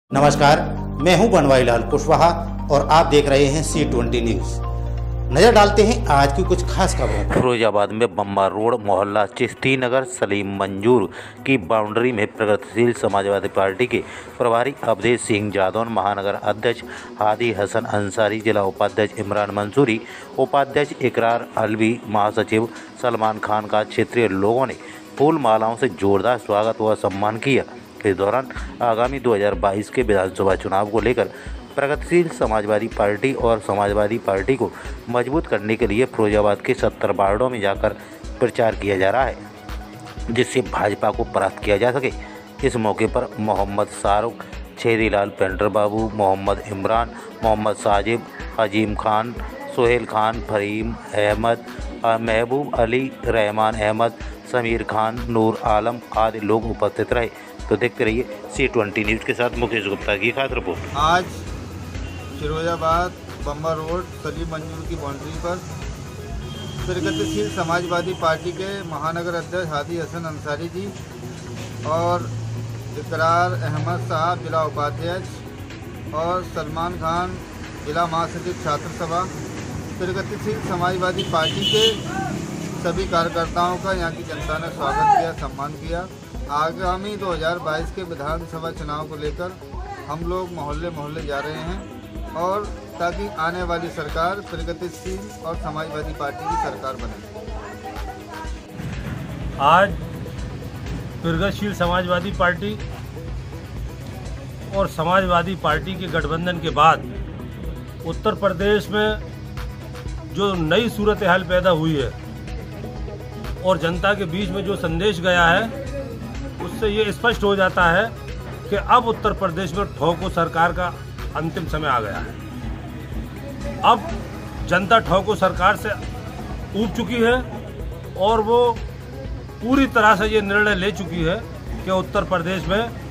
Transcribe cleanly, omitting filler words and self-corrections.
नमस्कार, मैं हूं बनवारीलाल कुशवाहा और आप देख रहे हैं C20 न्यूज। नजर डालते हैं आज की कुछ खास खबरों। फिरोजाबाद में बम्बा रोड मोहल्ला चिश्ती नगर सलीम मंजूर की बाउंड्री में प्रगतिशील समाजवादी पार्टी के प्रभारी अवधेश सिंह जादौन, महानगर अध्यक्ष हादी हसन अंसारी, जिला उपाध्यक्ष इमरान मंसूरी, उपाध्यक्ष इकरार अलवी, महासचिव सलमान खान का क्षेत्रीय लोगों ने फूल मालाओं से जोरदार स्वागत व सम्मान किया। इस दौरान आगामी 2022 के विधानसभा चुनाव को लेकर प्रगतिशील समाजवादी पार्टी और समाजवादी पार्टी को मजबूत करने के लिए फिरोजाबाद के 70 वार्डों में जाकर प्रचार किया जा रहा है, जिससे भाजपा को परास्त किया जा सके। इस मौके पर मोहम्मद शाहरुख, छेदीलाल पेंटर बाबू, मोहम्मद इमरान, मोहम्मद साजिब, अजीम खान, सोहेल खान, फहीम अहमद, महबूब अली, रहमान अहमद, समीर खान, नूर आलम आदि लोग उपस्थित रहे। तो देखते रहिए C20 न्यूज़ के साथ मुकेश गुप्ता की खास रिपोर्ट। आज फिरोजाबाद बम्बा रोड सलीम मंजूर की बाउंड्री पर प्रगतिशील समाजवादी पार्टी के महानगर अध्यक्ष हादी हसन अंसारी जी और इकरार अहमद साहब, जिला उपाध्यक्ष, और सलमान खान, जिला महासचिव छात्र सभा, प्रगतिशील समाजवादी पार्टी के सभी कार्यकर्ताओं का यहाँ की जनता ने स्वागत किया, सम्मान किया। आगामी 2022 के विधानसभा चुनाव को लेकर हम लोग मोहल्ले मोहल्ले जा रहे हैं और ताकि आने वाली सरकार प्रगतिशील और समाजवादी पार्टी की सरकार बने। आज प्रगतिशील समाजवादी पार्टी और समाजवादी पार्टी के गठबंधन के बाद उत्तर प्रदेश में जो नई सूरत हाल पैदा हुई है और जनता के बीच में जो संदेश गया है, उससे ये स्पष्ट हो जाता है कि अब उत्तर प्रदेश में ठोको सरकार का अंतिम समय आ गया है। अब जनता ठोको सरकार से ऊब चुकी है और वो पूरी तरह से ये निर्णय ले चुकी है कि उत्तर प्रदेश में